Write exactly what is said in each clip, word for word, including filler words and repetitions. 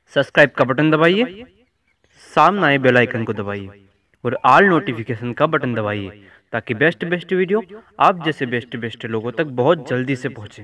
Subscribe का button दबाइए, सामने आए बेल आइकन को दबाइए और ऑल नोटिफिकेशन का बटन दबाइए ताकि बेस्ट बेस्ट वीडियो आप जैसे बेस्ट बेस्ट लोगों तक बहुत जल्दी से पहुंचे।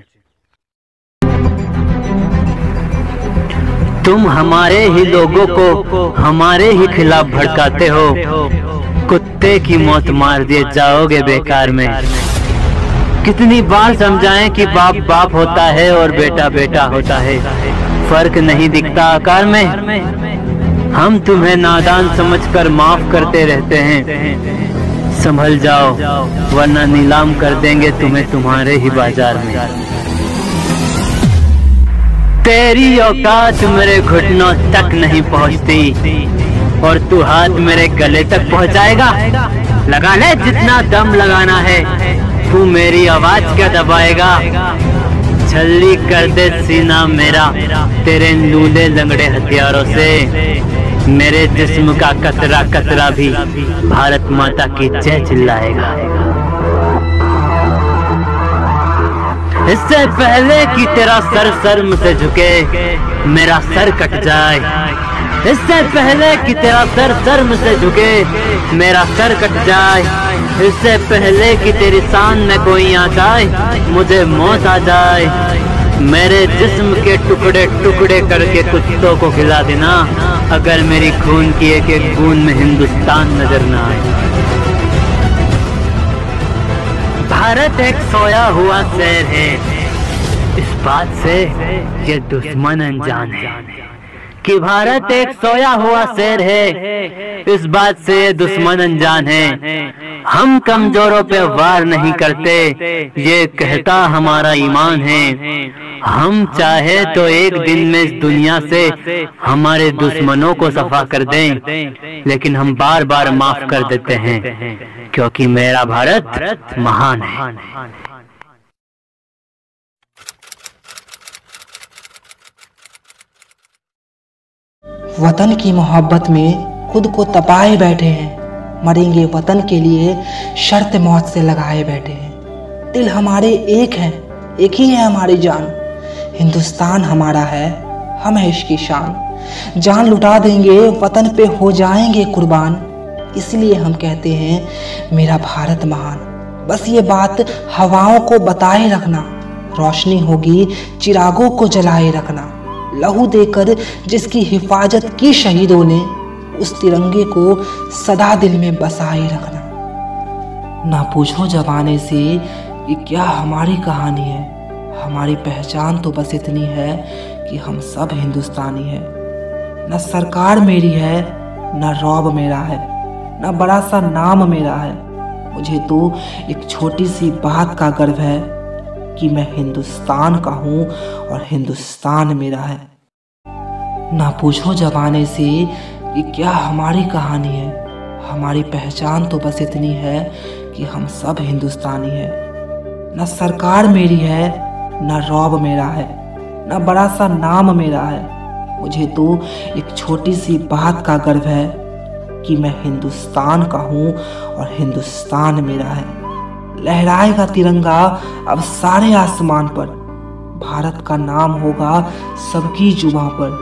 तुम हमारे ही लोगों को हमारे ही खिलाफ भड़काते हो, कुत्ते की मौत मार दिए जाओगे बेकार में। कितनी बार समझाएं कि बाप बाप होता है और बेटा बेटा होता है, फर्क नहीं दिखता आकार में। हम तुम्हें नादान समझकर माफ करते रहते हैं, संभल जाओ वरना नीलाम कर देंगे तुम्हें तुम्हारे ही बाजार में। तेरी औकात मेरे घुटनों तक नहीं पहुंचती और तू हाथ मेरे गले तक पहुंचाएगा। लगा ले जितना दम लगाना है, तू मेरी आवाज क्या दबाएगा। छल्ली कर दे सीना मेरा तेरे लूले लंगड़े हथियारों से, मेरे जिस्म का कतरा कतरा भी भारत माता की जय चिल्लाएगा। इससे पहले कि तेरा सर शर्म से झुके मेरा सर कट जाए, इससे पहले कि तेरा सर शर्म से झुके मेरा सर कट जाए, इससे पहले कि तेरी शान में कोई आ जाए मुझे मौत आ जाए। मेरे जिस्म के टुकड़े टुकड़े करके कुत्तों को खिला देना अगर मेरी खून की एक एक बूंद में हिंदुस्तान नजर ना आए। भारत एक सोया हुआ शेर है, इस बात से ये दुश्मन अनजान है कि भारत एक सोया हुआ शेर है, इस बात से ये दुश्मन अनजान है। हम कमजोरों पे वार नहीं करते, ये कहता हमारा ईमान है। हम चाहे तो एक दिन में इस दुनिया से हमारे दुश्मनों को सफा कर दें, लेकिन हम बार बार माफ कर देते हैं क्योंकि मेरा भारत महान है। वतन की मोहब्बत में खुद को तपाए बैठे हैं, मरेंगे वतन के लिए शर्त मौत से लगाए बैठे हैं। दिल हमारे एक है, एक ही है हमारी जान, हिंदुस्तान हमारा है, हम है इसकी शान। जान लुटा देंगे वतन पे हो जाएंगे कुर्बान, इसलिए हम कहते हैं मेरा भारत महान। बस ये बात हवाओं को बताए रखना, रोशनी होगी चिरागों को जलाए रखना। लहू देकर जिसकी हिफाजत की शहीदों ने, उस तिरंगे को सदा दिल में बसाए रखना। ना पूछो जमाने से कि क्या हमारी कहानी है, हमारी पहचान तो बस इतनी है कि हम सब हिंदुस्तानी है। न सरकार मेरी है, न रौब मेरा है, न बड़ा सा नाम मेरा है। मुझे तो एक छोटी सी बात का गर्व है कि मैं हिंदुस्तान का हूँ और हिंदुस्तान मेरा है। ना पूछो जमाने से कि क्या हमारी कहानी है, हमारी पहचान तो बस इतनी है कि हम सब हिंदुस्तानी है। न सरकार मेरी है, न रौब मेरा है, न बड़ा सा नाम मेरा है। मुझे तो एक छोटी सी बात का गर्व है कि मैं हिंदुस्तान का हूँ और हिंदुस्तान मेरा है। लहराएगा तिरंगा अब सारे आसमान पर, भारत का नाम होगा सबकी जुबां पर।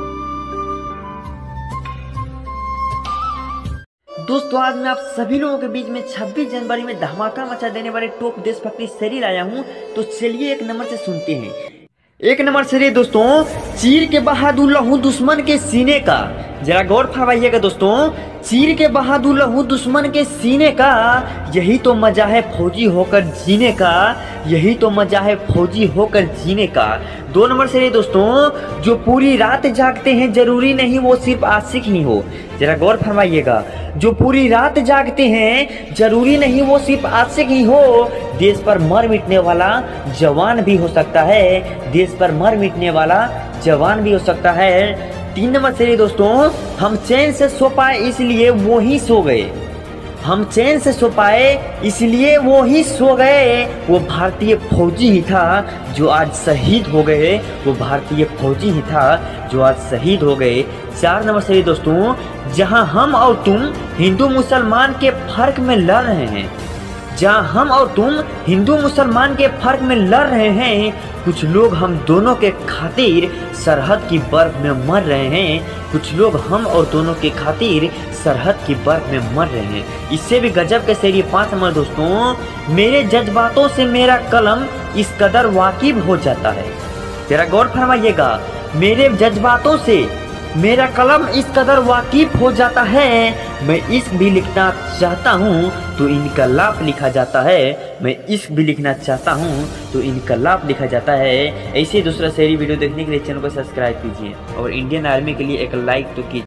दोस्तों आज मैं आप सभी लोगों के बीच में छब्बीस जनवरी में धमाका मचा देने वाले टॉप देशभक्ति शेरी लाया हूं, तो चलिए एक नंबर से सुनते हैं। एक नंबर शेरी दोस्तों, चीर के बहादुर लहू दुश्मन के सीने का। जरा गौर फरमाइएगा दोस्तों, चीर के बहादुर लहू दुश्मन के सीने का, यही तो मजा है फौजी होकर जीने का, यही तो मजा है फौजी होकर जीने का। दो नंबर से दोस्तों, जो पूरी रात जागते हैं जरूरी नहीं वो सिर्फ आशिक ही हो। जरा गौर फरमाइएगा, जो पूरी रात जागते हैं जरूरी नहीं वो सिर्फ आशिक ही हो। देश पर मर मिटने वाला जवान भी हो सकता है, देश पर मर मिटने वाला जवान भी हो सकता है। तीन नंबर से दोस्तों, हम चैन से सो पाए इसलिए वो ही सो गए, हम चैन से सो पाए इसलिए वो ही सो गए। वो भारतीय फौजी ही था जो आज शहीद हो गए, वो भारतीय फौजी ही था जो आज शहीद हो गए। चार नंबर से दोस्तों, जहां हम और तुम हिंदू मुसलमान के फर्क में लड़ रहे हैं, जहाँ हम और तुम हिंदू मुसलमान के फर्क में लड़ रहे हैं, कुछ लोग हम दोनों के खातिर सरहद की बर्फ में मर रहे हैं। कुछ लोग हम और दोनों के खातिर सरहद की बर्फ में मर रहे हैं। इससे भी गजब के शेर ये पांच नंबर दोस्तों, मेरे जज्बातों से मेरा कलम इस कदर वाकिफ हो जाता है। जरा गौर फरमाइएगा, मेरे जज्बातों से मेरा कलम इस कदर वाकिफ हो जाता है, मैं इश्क भी लिखना चाहता हूँ तो इनकलाब लिखा जाता है। मैं इश्क भी लिखना चाहता हूँ तो इनकलाब लिखा जाता है। ऐसे दूसरा शेरी वीडियो देखने के लिए चैनल को सब्सक्राइब कीजिए और इंडियन आर्मी के लिए एक लाइक तो कीजिए।